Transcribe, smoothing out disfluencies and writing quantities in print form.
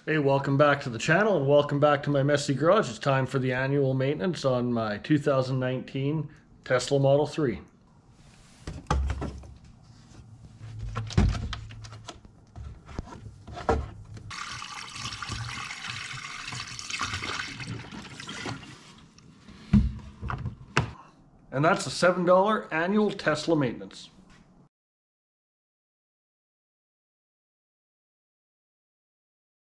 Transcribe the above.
Hey, welcome back to the channel and welcome back to my messy garage. It's time for the annual maintenance on my 2019 Tesla Model 3. And that's a $7 annual Tesla maintenance.